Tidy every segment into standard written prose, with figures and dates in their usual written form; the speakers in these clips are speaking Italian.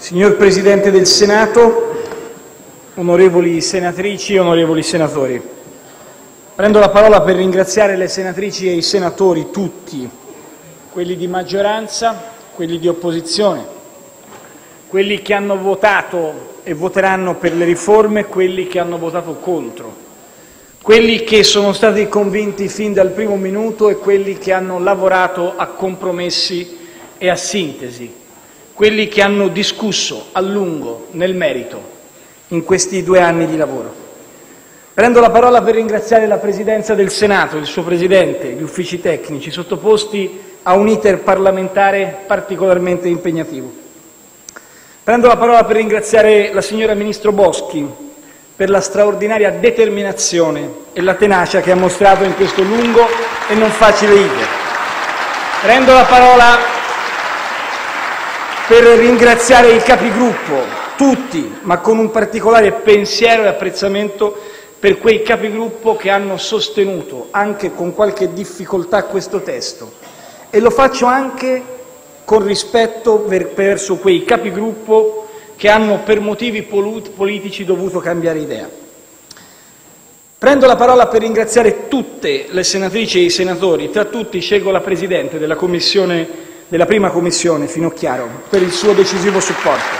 Signor Presidente del Senato, onorevoli senatrici e onorevoli senatori, prendo la parola per ringraziare le senatrici e i senatori tutti, quelli di maggioranza, quelli di opposizione, quelli che hanno votato e voteranno per le riforme, quelli che hanno votato contro, quelli che sono stati convinti fin dal primo minuto e quelli che hanno lavorato a compromessi e a sintesi, quelli che hanno discusso a lungo nel merito in questi 2 anni di lavoro. Prendo la parola per ringraziare la Presidenza del Senato, il suo Presidente, gli uffici tecnici, sottoposti a un iter parlamentare particolarmente impegnativo. Prendo la parola per ringraziare la signora Ministro Boschi per la straordinaria determinazione e la tenacia che ha mostrato in questo lungo e non facile iter. Prendo la parola per ringraziare i capigruppo, tutti, ma con un particolare pensiero e apprezzamento per quei capigruppo che hanno sostenuto, anche con qualche difficoltà, questo testo. E lo faccio anche con rispetto verso quei capigruppo che hanno per motivi politici dovuto cambiare idea. Prendo la parola per ringraziare tutte le senatrici e i senatori, tra tutti scelgo la Presidente della prima Commissione, Finocchiaro, per il suo decisivo supporto.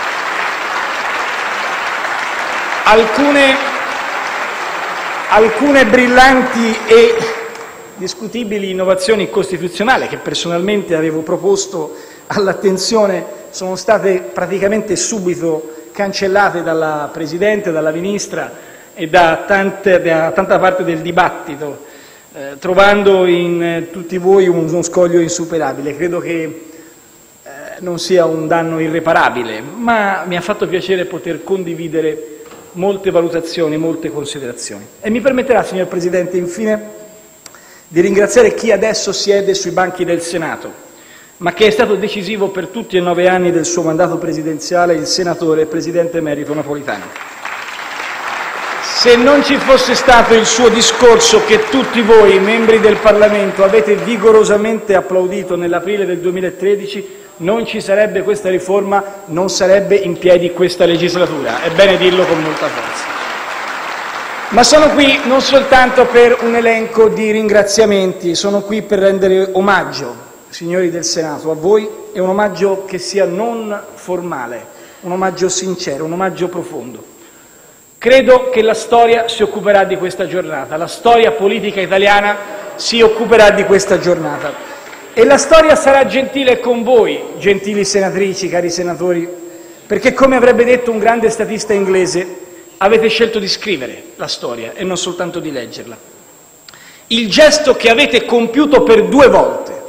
Alcune brillanti e discutibili innovazioni costituzionali che personalmente avevo proposto all'attenzione sono state praticamente subito cancellate dalla Presidente, dalla Ministra e da tanta parte del dibattito, trovando in tutti voi uno scoglio insuperabile. Credo che non sia un danno irreparabile, ma mi ha fatto piacere poter condividere molte valutazioni, molte considerazioni. E mi permetterà, signor Presidente, infine, di ringraziare chi adesso siede sui banchi del Senato, ma che è stato decisivo per tutti e 9 anni del suo mandato presidenziale, il senatore e presidente emerito Napolitano. Se non ci fosse stato il suo discorso che tutti voi, membri del Parlamento, avete vigorosamente applaudito nell'aprile del 2013, non ci sarebbe questa riforma, non sarebbe in piedi questa legislatura. È bene dirlo con molta forza. Ma sono qui non soltanto per un elenco di ringraziamenti, sono qui per rendere omaggio, signori del Senato, a voi, e un omaggio che sia non formale, un omaggio sincero, un omaggio profondo. Credo che la storia si occuperà di questa giornata, la storia politica italiana si occuperà di questa giornata. E la storia sarà gentile con voi, gentili senatrici, cari senatori, perché, come avrebbe detto un grande statista inglese, avete scelto di scrivere la storia e non soltanto di leggerla. Il gesto che avete compiuto per 2 volte,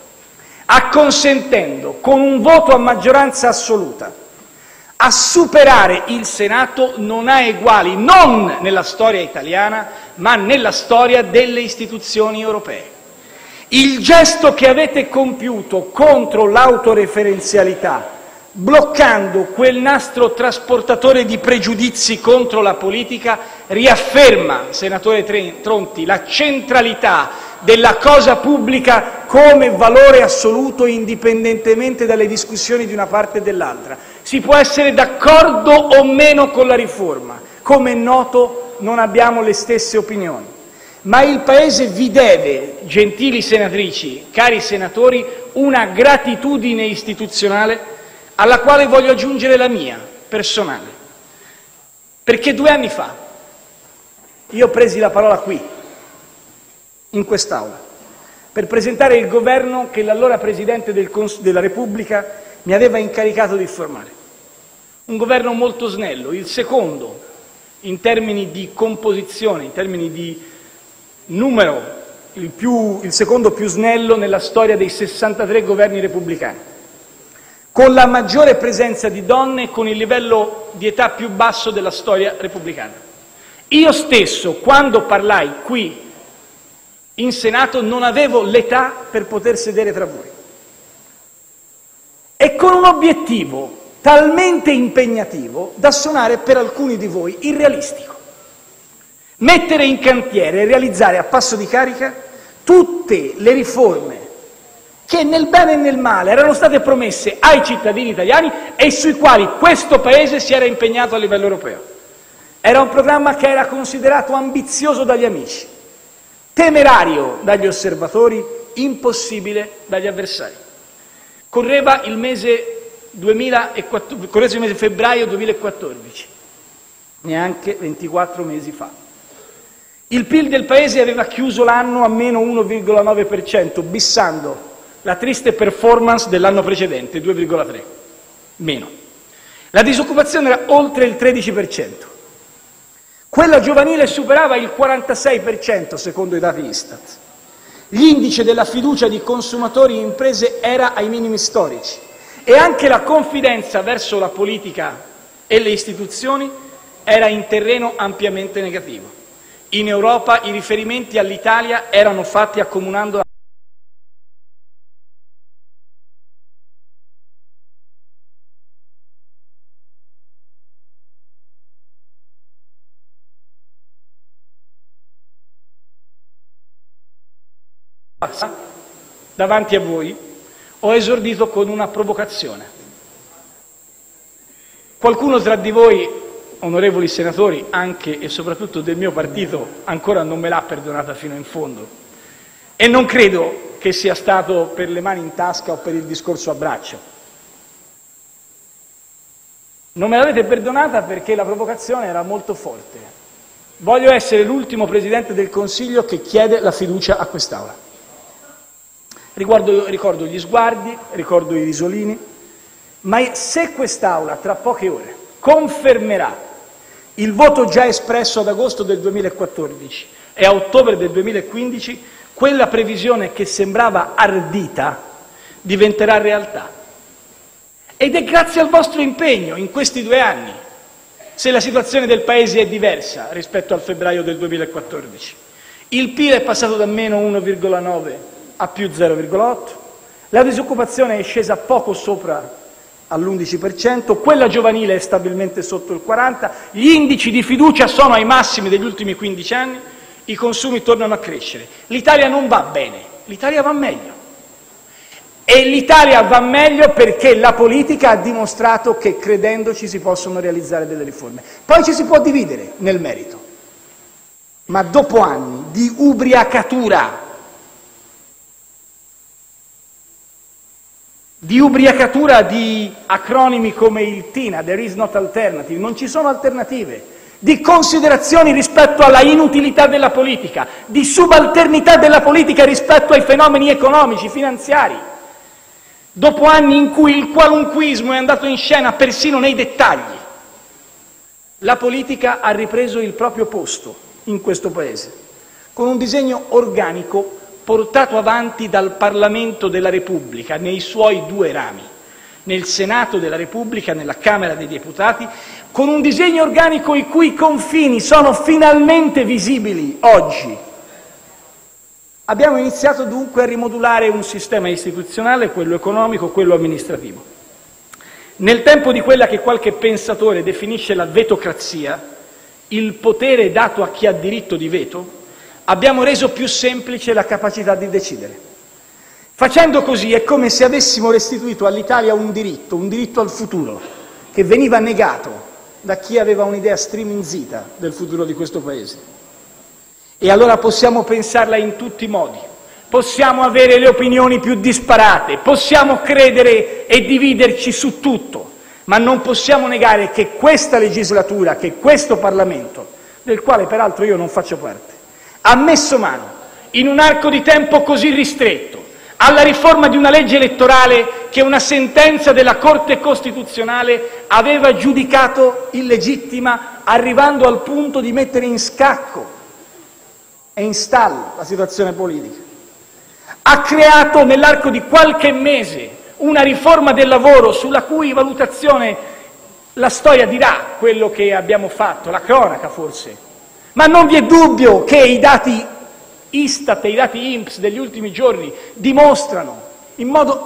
acconsentendo con un voto a maggioranza assoluta a superare il Senato, non ha eguali, non nella storia italiana, ma nella storia delle istituzioni europee. Il gesto che avete compiuto contro l'autoreferenzialità, bloccando quel nastro trasportatore di pregiudizi contro la politica, riafferma, senatore Tronti, la centralità della cosa pubblica come valore assoluto, indipendentemente dalle discussioni di una parte e dell'altra. Si può essere d'accordo o meno con la riforma, come è noto non abbiamo le stesse opinioni, ma il Paese vi deve, gentili senatrici, cari senatori, una gratitudine istituzionale alla quale voglio aggiungere la mia, personale. Perché 2 anni fa io presi la parola qui, in quest'Aula, per presentare il governo che l'allora Presidente della Repubblica mi aveva incaricato di formare. Un governo molto snello, il secondo in termini di composizione, in termini di numero, il secondo più snello nella storia dei 63 governi repubblicani, con la maggiore presenza di donne e con il livello di età più basso della storia repubblicana. Io stesso, quando parlai qui in Senato, non avevo l'età per poter sedere tra voi. E con un obiettivo talmente impegnativo da suonare per alcuni di voi irrealistico. Mettere in cantiere e realizzare a passo di carica tutte le riforme che nel bene e nel male erano state promesse ai cittadini italiani e sui quali questo Paese si era impegnato a livello europeo. Era un programma che era considerato ambizioso dagli amici, temerario dagli osservatori, impossibile dagli avversari. Correva il mese febbraio 2014, neanche 24 mesi fa. Il PIL del Paese aveva chiuso l'anno a meno 1,9%, bissando la triste performance dell'anno precedente, 2,3%, meno. La disoccupazione era oltre il 13%. Quella giovanile superava il 46% secondo i dati Istat. L'indice della fiducia di consumatori e imprese era ai minimi storici e anche la confidenza verso la politica e le istituzioni era in terreno ampiamente negativo. In Europa i riferimenti all'Italia erano fatti accomunando davanti a voi, ho esordito con una provocazione. Qualcuno tra di voi, onorevoli senatori, anche e soprattutto del mio partito, ancora non me l'ha perdonata fino in fondo. E non credo che sia stato per le mani in tasca o per il discorso a braccio. Non me l'avete perdonata perché la provocazione era molto forte. Voglio essere l'ultimo Presidente del Consiglio che chiede la fiducia a quest'Aula. Ricordo gli sguardi, ricordo i risolini, ma se quest'Aula tra poche ore confermerà il voto già espresso ad agosto del 2014 e a ottobre del 2015, quella previsione che sembrava ardita diventerà realtà. Ed è grazie al vostro impegno in questi 2 anni se la situazione del Paese è diversa rispetto al febbraio del 2014. Il PIL è passato da meno 1,9 a più 0,8, la disoccupazione è scesa poco sopra all'11%, quella giovanile è stabilmente sotto il 40%, gli indici di fiducia sono ai massimi degli ultimi 15 anni, i consumi tornano a crescere. L'Italia non va bene, l'Italia va meglio. E l'Italia va meglio perché la politica ha dimostrato che credendoci si possono realizzare delle riforme. Poi ci si può dividere nel merito, ma dopo anni di ubriacatura, di acronimi come il TINA, There is not alternative, non ci sono alternative, di considerazioni rispetto alla inutilità della politica, di subalternità della politica rispetto ai fenomeni economici, finanziari, dopo anni in cui il qualunquismo è andato in scena persino nei dettagli, la politica ha ripreso il proprio posto in questo Paese, con un disegno organico portato avanti dal Parlamento della Repubblica nei suoi 2 rami, nel Senato della Repubblica, nella Camera dei Deputati, con un disegno organico i cui confini sono finalmente visibili oggi. Abbiamo iniziato dunque a rimodulare un sistema istituzionale, quello economico, quello amministrativo. Nel tempo di quella che qualche pensatore definisce la vetocrazia, il potere dato a chi ha diritto di veto, abbiamo reso più semplice la capacità di decidere. Facendo così è come se avessimo restituito all'Italia un diritto al futuro, che veniva negato da chi aveva un'idea striminzita del futuro di questo Paese. E allora possiamo pensarla in tutti i modi, possiamo avere le opinioni più disparate, possiamo credere e dividerci su tutto, ma non possiamo negare che questa legislatura, che questo Parlamento, del quale peraltro io non faccio parte, ha messo mano, in un arco di tempo così ristretto, alla riforma di una legge elettorale che una sentenza della Corte Costituzionale aveva giudicato illegittima, arrivando al punto di mettere in scacco e in stallo la situazione politica. Ha creato nell'arco di qualche mese una riforma del lavoro sulla cui valutazione la storia dirà quello che abbiamo fatto, la cronaca forse. Ma non vi è dubbio che i dati Istat e i dati INPS degli ultimi giorni dimostrano in modo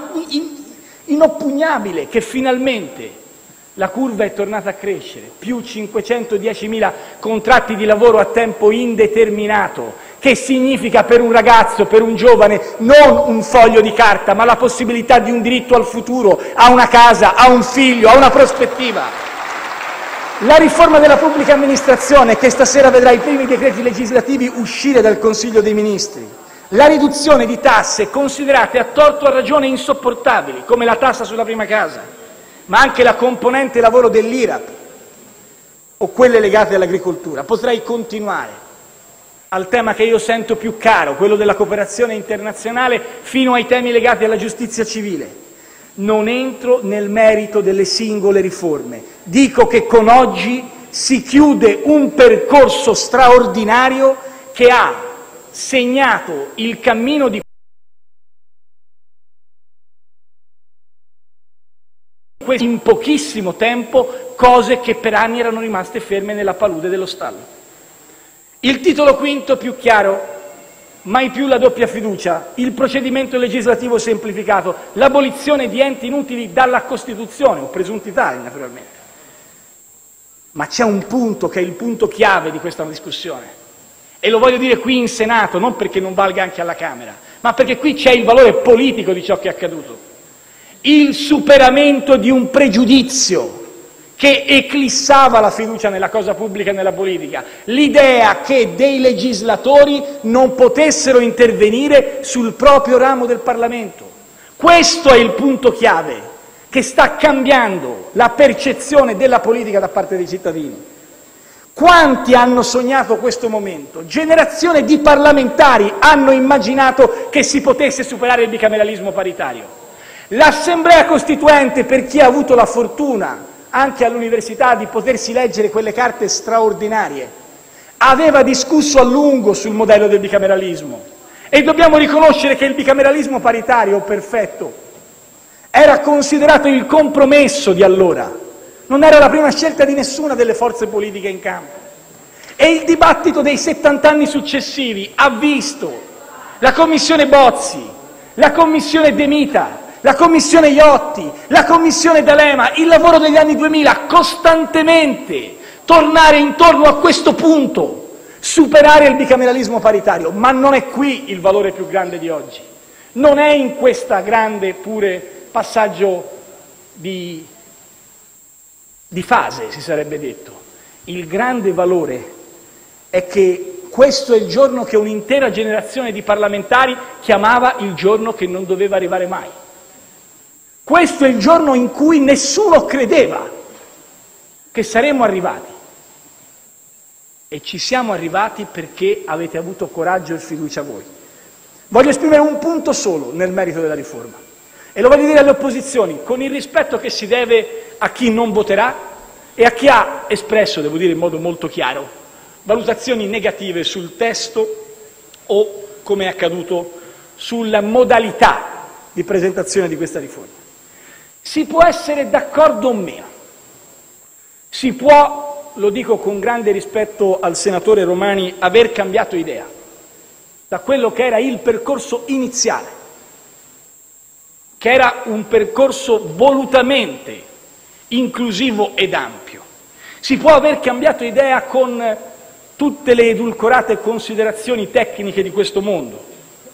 inoppugnabile che finalmente la curva è tornata a crescere, più 510.000 contratti di lavoro a tempo indeterminato, che significa per un ragazzo, per un giovane, non un foglio di carta, ma la possibilità di un diritto al futuro, a una casa, a un figlio, a una prospettiva. La riforma della pubblica amministrazione, che stasera vedrà i primi decreti legislativi uscire dal Consiglio dei Ministri. La riduzione di tasse considerate a torto o a ragione insopportabili, come la tassa sulla prima casa, ma anche la componente lavoro dell'IRAP o quelle legate all'agricoltura. Potrei continuare al tema che io sento più caro, quello della cooperazione internazionale, fino ai temi legati alla giustizia civile. Non entro nel merito delle singole riforme. Dico che con oggi si chiude un percorso straordinario che ha segnato il cammino di in pochissimo tempo cose che per anni erano rimaste ferme nella palude dello stallo. Il titolo quinto più chiaro: mai più la doppia fiducia, il procedimento legislativo semplificato, l'abolizione di enti inutili dalla Costituzione, o presunti tali naturalmente. Ma c'è un punto che è il punto chiave di questa discussione, e lo voglio dire qui in Senato, non perché non valga anche alla Camera, ma perché qui c'è il valore politico di ciò che è accaduto. Il superamento di un pregiudizio che eclissava la fiducia nella cosa pubblica e nella politica, l'idea che dei legislatori non potessero intervenire sul proprio ramo del Parlamento. Questo è il punto chiave che sta cambiando la percezione della politica da parte dei cittadini. Quanti hanno sognato questo momento? Generazioni di parlamentari hanno immaginato che si potesse superare il bicameralismo paritario. L'Assemblea Costituente, per chi ha avuto la fortuna anche all'università di potersi leggere quelle carte straordinarie, aveva discusso a lungo sul modello del bicameralismo, e dobbiamo riconoscere che il bicameralismo paritario perfetto era considerato il compromesso di allora, non era la prima scelta di nessuna delle forze politiche in campo. E il dibattito dei 70 anni successivi ha visto la Commissione Bozzi, la Commissione De Mita, la Commissione Iotti, la Commissione D'Alema, il lavoro degli anni 2000 costantemente tornare intorno a questo punto, superare il bicameralismo paritario. Ma non è qui il valore più grande di oggi, non è in questa grande pure passaggio di fase, si sarebbe detto. Il grande valore è che questo è il giorno che un'intera generazione di parlamentari chiamava il giorno che non doveva arrivare mai. Questo è il giorno in cui nessuno credeva che saremmo arrivati, e ci siamo arrivati perché avete avuto coraggio e fiducia voi. Voglio esprimere un punto solo nel merito della riforma, e lo voglio dire alle opposizioni, con il rispetto che si deve a chi non voterà e a chi ha espresso, devo dire in modo molto chiaro, valutazioni negative sul testo o, come è accaduto, sulla modalità di presentazione di questa riforma. Si può essere d'accordo o meno, si può, lo dico con grande rispetto al senatore Romani, aver cambiato idea da quello che era il percorso iniziale, che era un percorso volutamente inclusivo ed ampio. Si può aver cambiato idea con tutte le edulcorate considerazioni tecniche di questo mondo,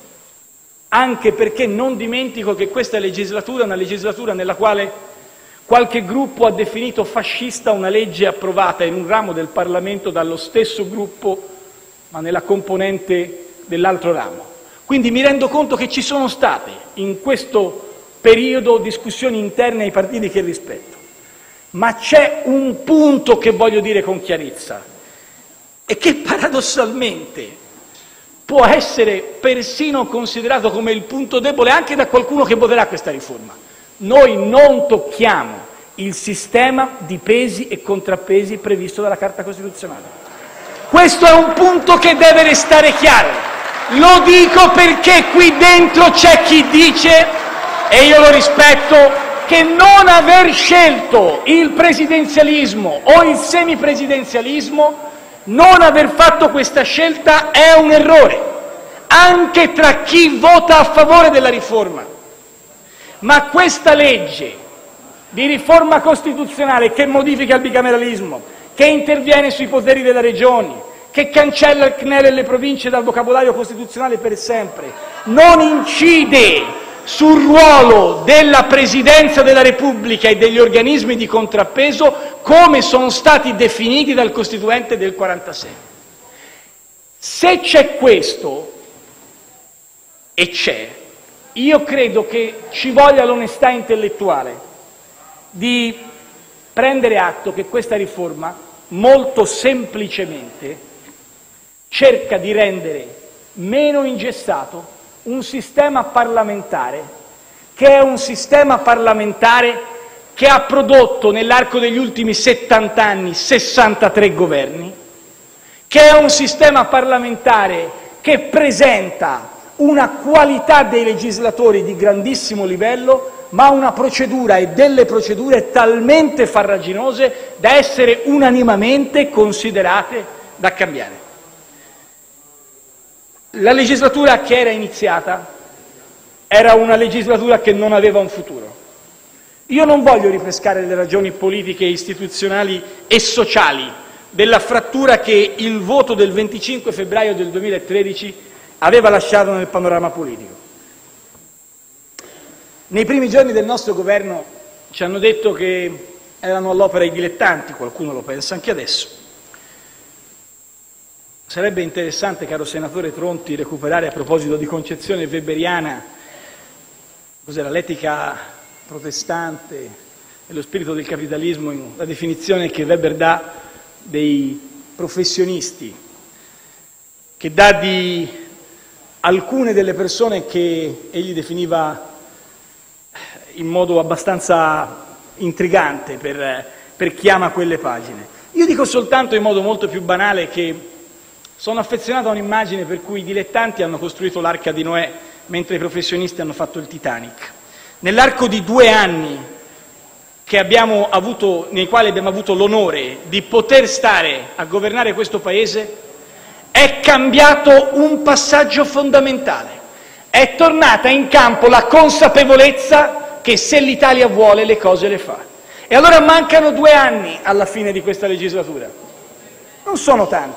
anche perché non dimentico che questa legislatura è una legislatura nella quale qualche gruppo ha definito fascista una legge approvata in un ramo del Parlamento dallo stesso gruppo, ma nella componente dell'altro ramo. Quindi mi rendo conto che ci sono state in questo periodo discussioni interne ai partiti che rispetto. Ma c'è un punto che voglio dire con chiarezza e che paradossalmente può essere persino considerato come il punto debole anche da qualcuno che voterà questa riforma. Noi non tocchiamo il sistema di pesi e contrappesi previsto dalla Carta Costituzionale. Questo è un punto che deve restare chiaro. Lo dico perché qui dentro c'è chi dice, e io lo rispetto, che non aver scelto il presidenzialismo o il semipresidenzialismo, non aver fatto questa scelta è un errore, anche tra chi vota a favore della riforma. Ma questa legge di riforma costituzionale che modifica il bicameralismo, che interviene sui poteri delle regioni, che cancella il CNEL e le province dal vocabolario costituzionale per sempre, non incide sul ruolo della Presidenza della Repubblica e degli organismi di contrappeso come sono stati definiti dal Costituente del 1946. Se c'è questo, e c'è, io credo che ci voglia l'onestà intellettuale di prendere atto che questa riforma molto semplicemente cerca di rendere meno ingessato un sistema parlamentare che è un sistema parlamentare che ha prodotto nell'arco degli ultimi 70 anni 63 governi, che è un sistema parlamentare che presenta una qualità dei legislatori di grandissimo livello, ma una procedura e delle procedure talmente farraginose da essere unanimemente considerate da cambiare. La legislatura che era iniziata era una legislatura che non aveva un futuro. Io non voglio ripescare le ragioni politiche, istituzionali e sociali della frattura che il voto del 25 febbraio del 2013 aveva lasciato nel panorama politico. Nei primi giorni del nostro governo ci hanno detto che erano all'opera i dilettanti, qualcuno lo pensa anche adesso. Sarebbe interessante, caro senatore Tronti, recuperare, a proposito di concezione weberiana, cos'era l'etica protestante e lo spirito del capitalismo, la definizione che Weber dà dei professionisti, che dà di alcune delle persone che egli definiva in modo abbastanza intrigante per chi ama quelle pagine. Io dico soltanto in modo molto più banale che sono affezionato a un'immagine per cui i dilettanti hanno costruito l'Arca di Noè mentre i professionisti hanno fatto il Titanic. Nell'arco di 2 anni nei quali abbiamo avuto l'onore di poter stare a governare questo Paese, è cambiato un passaggio fondamentale. È tornata in campo la consapevolezza che se l'Italia vuole le cose le fa. E allora mancano 2 anni alla fine di questa legislatura. Non sono tanti.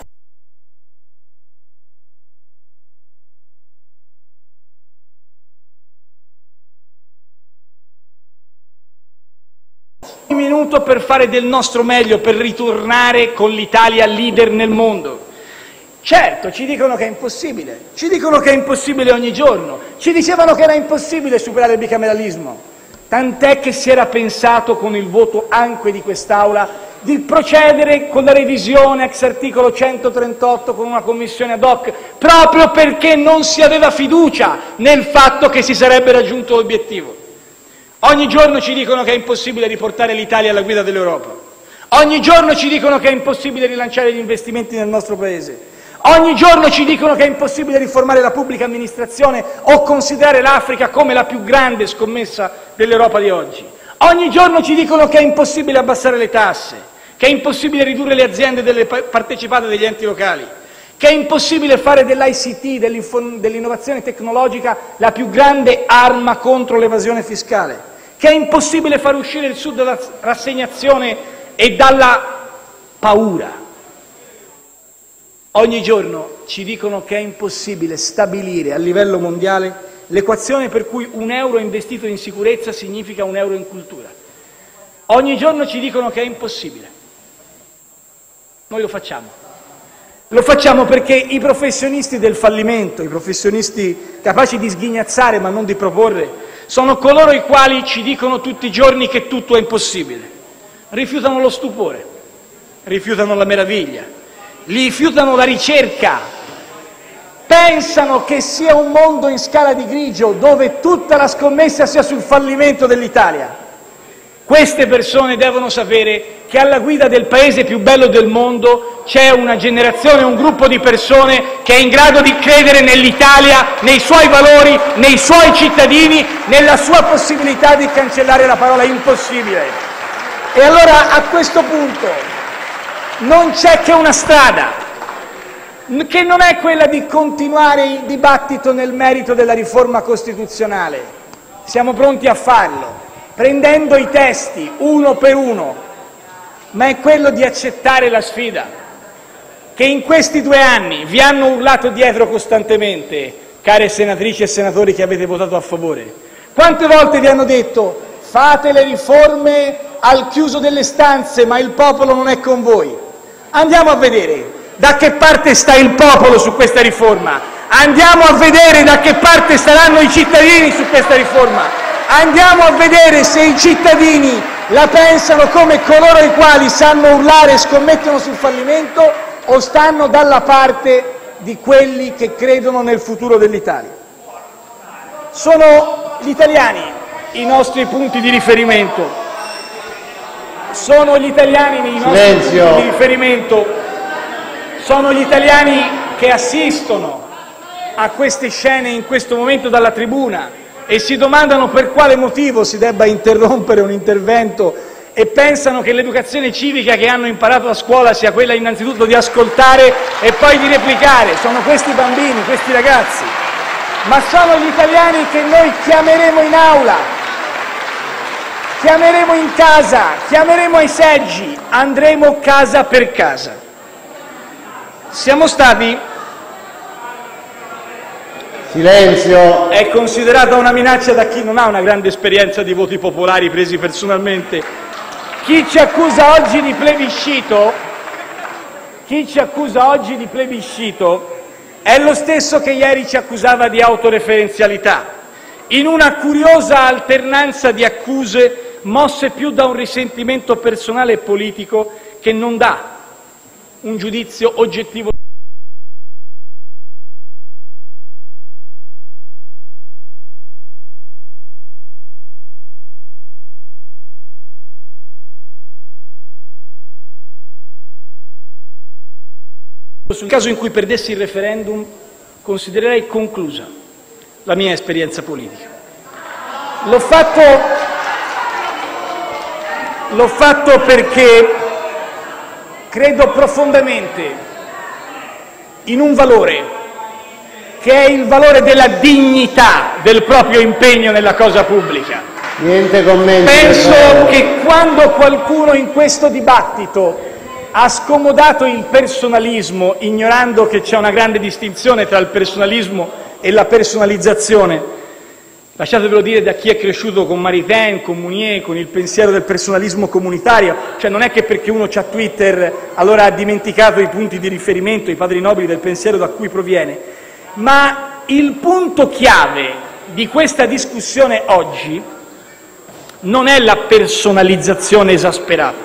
Un minuto per fare del nostro meglio, per ritornare con l'Italia leader nel mondo. Certo, ci dicono che è impossibile ogni giorno, ci dicevano che era impossibile superare il bicameralismo, tant'è che si era pensato con il voto anche di quest'Aula di procedere con la revisione ex articolo 138 con una commissione ad hoc, proprio perché non si aveva fiducia nel fatto che si sarebbe raggiunto l'obiettivo. Ogni giorno ci dicono che è impossibile riportare l'Italia alla guida dell'Europa. Ogni giorno ci dicono che è impossibile rilanciare gli investimenti nel nostro Paese. Ogni giorno ci dicono che è impossibile riformare la pubblica amministrazione o considerare l'Africa come la più grande scommessa dell'Europa di oggi. Ogni giorno ci dicono che è impossibile abbassare le tasse, che è impossibile ridurre le aziende partecipate degli enti locali, che è impossibile fare dell'ICT, dell'innovazione tecnologica, la più grande arma contro l'evasione fiscale, che è impossibile far uscire il Sud dalla rassegnazione e dalla paura. Ogni giorno ci dicono che è impossibile stabilire a livello mondiale l'equazione per cui un euro investito in sicurezza significa un euro in cultura. Ogni giorno ci dicono che è impossibile. Noi lo facciamo. Lo facciamo perché i professionisti del fallimento, i professionisti capaci di sghignazzare ma non di proporre, sono coloro i quali ci dicono tutti i giorni che tutto è impossibile. Rifiutano lo stupore, rifiutano la meraviglia, rifiutano la ricerca, pensano che sia un mondo in scala di grigio dove tutta la scommessa sia sul fallimento dell'Italia. Queste persone devono sapere che alla guida del paese più bello del mondo c'è una generazione, un gruppo di persone che è in grado di credere nell'Italia, nei suoi valori, nei suoi cittadini, nella sua possibilità di cancellare la parola impossibile. E allora a questo punto non c'è che una strada, che non è quella di continuare il dibattito nel merito della riforma costituzionale. Siamo pronti a farlo, prendendo i testi uno per uno, ma è quello di accettare la sfida, che in questi 2 anni vi hanno urlato dietro costantemente, care senatrici e senatori che avete votato a favore? Quante volte vi hanno detto fate le riforme al chiuso delle stanze, ma il popolo non è con voi? Andiamo a vedere da che parte sta il popolo su questa riforma. Andiamo a vedere da che parte staranno i cittadini su questa riforma. Andiamo a vedere se i cittadini la pensano come coloro i quali sanno urlare e scommettono sul fallimento o stanno dalla parte di quelli che credono nel futuro dell'Italia. Sono gli italiani i nostri punti di riferimento. Sono gli italiani i nostri punti di riferimento. Sono gli italiani che assistono a queste scene in questo momento dalla tribuna e si domandano per quale motivo si debba interrompere un intervento e pensano che l'educazione civica che hanno imparato a scuola sia quella innanzitutto di ascoltare e poi di replicare. Sono questi bambini, questi ragazzi, ma sono gli italiani che noi chiameremo in aula, chiameremo in casa, chiameremo ai seggi, andremo casa per casa. Siamo stati... Silenzio. È considerata una minaccia da chi non ha una grande esperienza di voti popolari presi personalmente. Chi ci accusa oggi di plebiscito è lo stesso che ieri ci accusava di autoreferenzialità, in una curiosa alternanza di accuse mosse più da un risentimento personale e politico che non dà un giudizio oggettivo. Sul caso in cui perdessi il referendum, considererei conclusa la mia esperienza politica. L'ho fatto perché credo profondamente in un valore, che è il valore della dignità del proprio impegno nella cosa pubblica. Niente commenti. Penso che quando qualcuno in questo dibattito ha scomodato il personalismo, ignorando che c'è una grande distinzione tra il personalismo e la personalizzazione. Lasciatevelo dire da chi è cresciuto con Maritain, con Mounier, con il pensiero del personalismo comunitario, cioè non è che perché uno c'ha Twitter allora ha dimenticato i punti di riferimento, i padri nobili del pensiero da cui proviene, ma il punto chiave di questa discussione oggi non è la personalizzazione esasperata.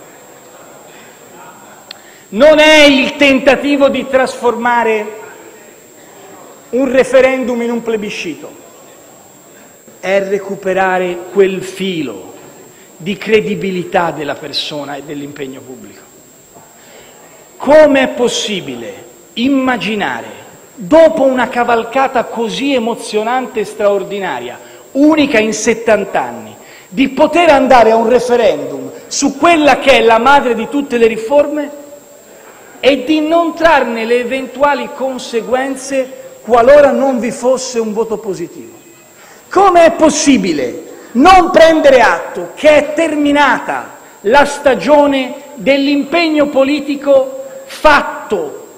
Non è il tentativo di trasformare un referendum in un plebiscito, è recuperare quel filo di credibilità della persona e dell'impegno pubblico. Come è possibile immaginare, dopo una cavalcata così emozionante e straordinaria, unica in 70 anni, di poter andare a un referendum su quella che è la madre di tutte le riforme e di non trarne le eventuali conseguenze qualora non vi fosse un voto positivo? Come è possibile non prendere atto che è terminata la stagione dell'impegno politico fatto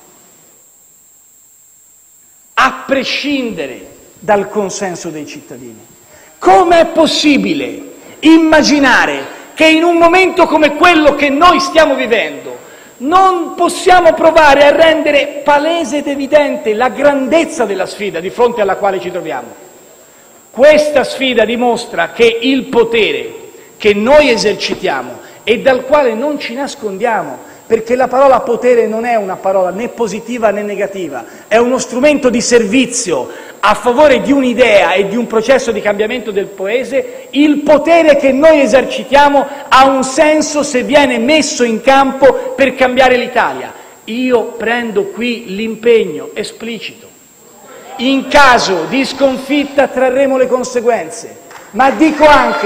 a prescindere dal consenso dei cittadini? Come è possibile immaginare che in un momento come quello che noi stiamo vivendo non possiamo provare a rendere palese ed evidente la grandezza della sfida di fronte alla quale ci troviamo? Questa sfida dimostra che il potere che noi esercitiamo e dal quale non ci nascondiamo, perché la parola potere non è una parola né positiva né negativa, è uno strumento di servizio a favore di un'idea e di un processo di cambiamento del Paese. Il potere che noi esercitiamo ha un senso se viene messo in campo per cambiare l'Italia. Io prendo qui l'impegno esplicito. In caso di sconfitta trarremo le conseguenze, ma dico anche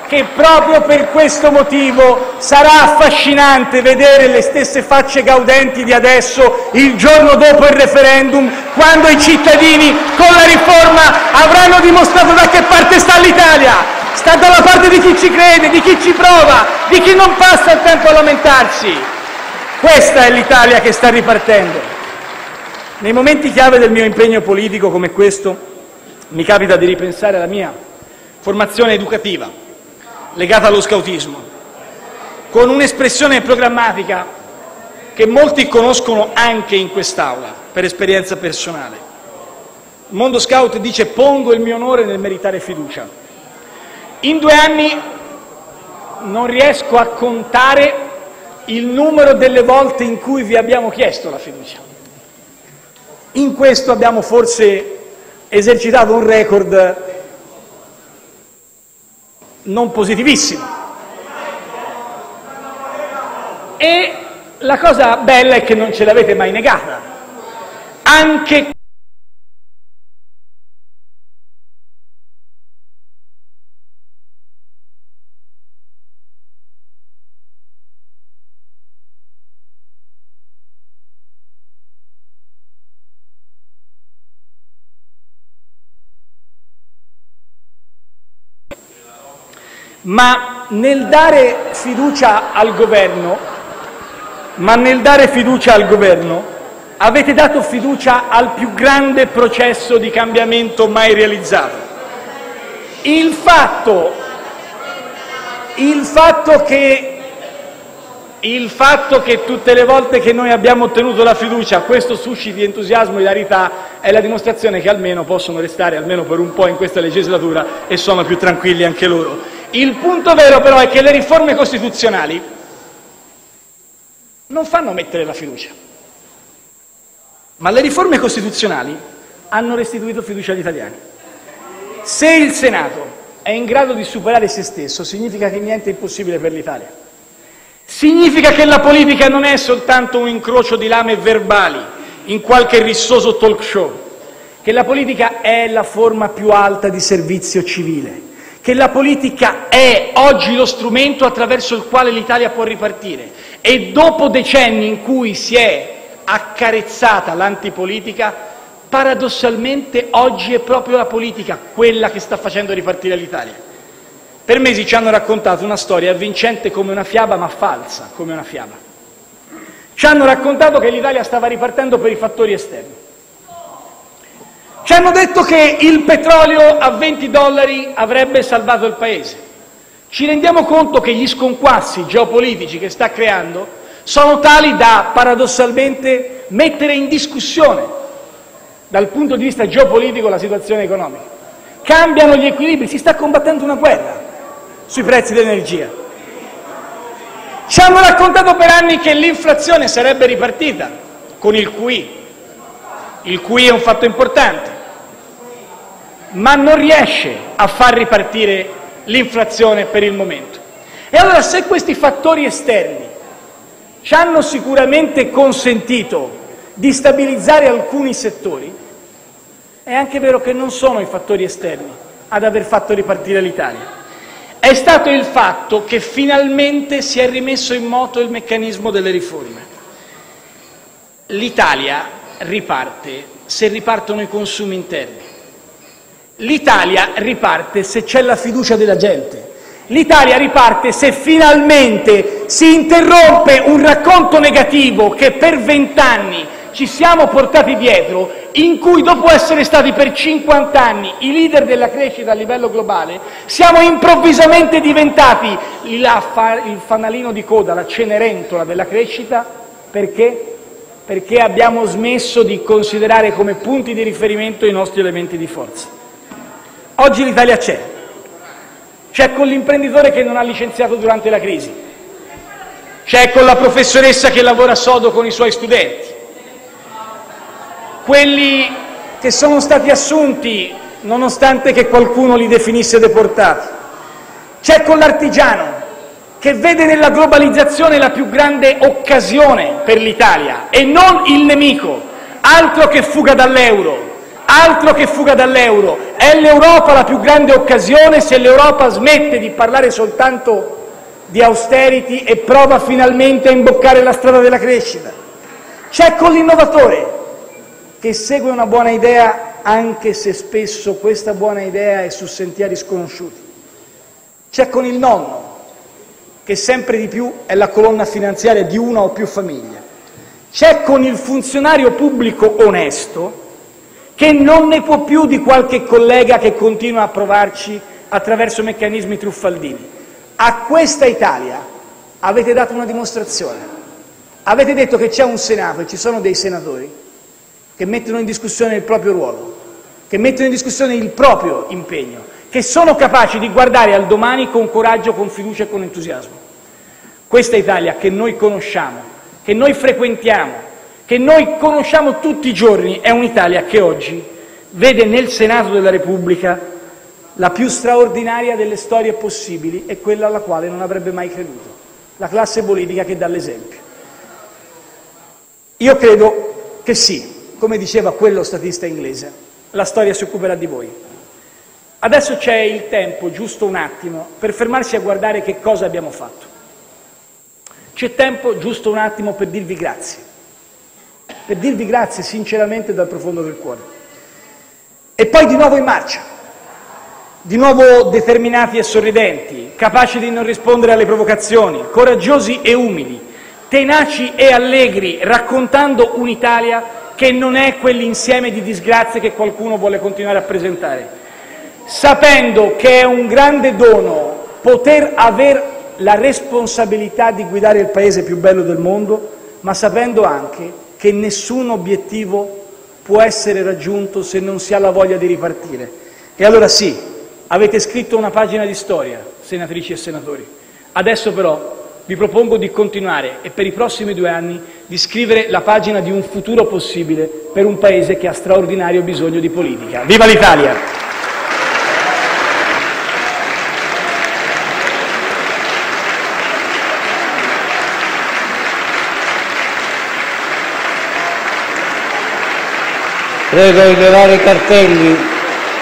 che proprio per questo motivo sarà affascinante vedere le stesse facce gaudenti di adesso il giorno dopo il referendum, quando i cittadini con la riforma avranno dimostrato da che parte sta l'Italia. Sta dalla parte di chi ci crede, di chi ci prova, di chi non passa il tempo a lamentarsi. Questa è l'Italia che sta ripartendo. Nei momenti chiave del mio impegno politico come questo mi capita di ripensare alla mia formazione educativa legata allo scautismo, con un'espressione programmatica che molti conoscono anche in quest'Aula per esperienza personale. Il mondo scout dice: pongo il mio onore nel meritare fiducia. In 2 anni non riesco a contare il numero delle volte in cui vi abbiamo chiesto la fiducia. In questo abbiamo forse esercitato un record non positivissimo. E la cosa bella è che non ce l'avete mai negata. Anche ma nel dare fiducia al governo avete dato fiducia al più grande processo di cambiamento mai realizzato. Il fatto che tutte le volte che noi abbiamo ottenuto la fiducia questo susciti entusiasmo e ilarità è la dimostrazione che almeno possono restare, almeno per un po' in questa legislatura, e sono più tranquilli anche loro. Il punto vero però è che le riforme costituzionali non fanno mettere la fiducia, ma le riforme costituzionali hanno restituito fiducia agli italiani. Se il Senato è in grado di superare se stesso, significa che niente è impossibile per l'Italia. Significa che la politica non è soltanto un incrocio di lame verbali in qualche rissoso talk show, che la politica è la forma più alta di servizio civile, che la politica è oggi lo strumento attraverso il quale l'Italia può ripartire, e dopo decenni in cui si è accarezzata l'antipolitica, paradossalmente oggi è proprio la politica quella che sta facendo ripartire l'Italia. Per mesi ci hanno raccontato una storia avvincente come una fiaba, ma falsa come una fiaba. Ci hanno raccontato che l'Italia stava ripartendo per i fattori esterni. Ci hanno detto che il petrolio a $20 avrebbe salvato il Paese. Ci rendiamo conto che gli sconquassi geopolitici che sta creando sono tali da, paradossalmente, mettere in discussione, dal punto di vista geopolitico, la situazione economica. Cambiano gli equilibri, si sta combattendo una guerra sui prezzi dell'energia. Ci hanno raccontato per anni che l'inflazione sarebbe ripartita con il QE. Il QE è un fatto importante, ma non riesce a far ripartire l'inflazione per il momento. E allora, se questi fattori esterni ci hanno sicuramente consentito di stabilizzare alcuni settori, è anche vero che non sono i fattori esterni ad aver fatto ripartire l'Italia. È stato il fatto che finalmente si è rimesso in moto il meccanismo delle riforme. L'Italia riparte se ripartono i consumi interni. L'Italia riparte se c'è la fiducia della gente. L'Italia riparte se finalmente si interrompe un racconto negativo che per 20 anni ci siamo portati dietro, in cui dopo essere stati per 50 anni i leader della crescita a livello globale, siamo improvvisamente diventati il fanalino di coda, la cenerentola della crescita. Perché? Perché abbiamo smesso di considerare come punti di riferimento i nostri elementi di forza. Oggi l'Italia c'è con l'imprenditore che non ha licenziato durante la crisi, c'è con la professoressa che lavora sodo con i suoi studenti, quelli che sono stati assunti nonostante che qualcuno li definisse deportati, c'è con l'artigiano che vede nella globalizzazione la più grande occasione per l'Italia e non il nemico, altro che fuga dall'euro, Altro che fuga dall'euro, è l'Europa la più grande occasione se l'Europa smette di parlare soltanto di austerity e prova finalmente a imboccare la strada della crescita. C'è con l'innovatore che segue una buona idea anche se spesso questa buona idea è su sentieri sconosciuti. C'è con il nonno che sempre di più è la colonna finanziaria di una o più famiglie. C'è con il funzionario pubblico onesto che non ne può più di qualche collega che continua a provarci attraverso meccanismi truffaldini. A questa Italia avete dato una dimostrazione. Avete detto che c'è un Senato e ci sono dei senatori che mettono in discussione il proprio ruolo, che mettono in discussione il proprio impegno, che sono capaci di guardare al domani con coraggio, con fiducia e con entusiasmo. Questa Italia che noi conosciamo, che noi frequentiamo, che noi conosciamo tutti i giorni, è un'Italia che oggi vede nel Senato della Repubblica la più straordinaria delle storie possibili e quella alla quale non avrebbe mai creduto, la classe politica che dà l'esempio. Io credo che sì, come diceva quello statista inglese, la storia si occuperà di voi. Adesso c'è il tempo, giusto un attimo, per fermarsi a guardare che cosa abbiamo fatto. C'è tempo, giusto un attimo, per dirvi grazie sinceramente dal profondo del cuore. E poi di nuovo in marcia, di nuovo determinati e sorridenti, capaci di non rispondere alle provocazioni, coraggiosi e umili, tenaci e allegri, raccontando un'Italia che non è quell'insieme di disgrazie che qualcuno vuole continuare a presentare, sapendo che è un grande dono poter aver la responsabilità di guidare il paese più bello del mondo, ma sapendo anche che nessun obiettivo può essere raggiunto se non si ha la voglia di ripartire. E allora sì, avete scritto una pagina di storia, senatrici e senatori. Adesso però vi propongo di continuare e per i prossimi 2 anni di scrivere la pagina di un futuro possibile per un Paese che ha straordinario bisogno di politica. Viva l'Italia! Prego di levare i cartelli.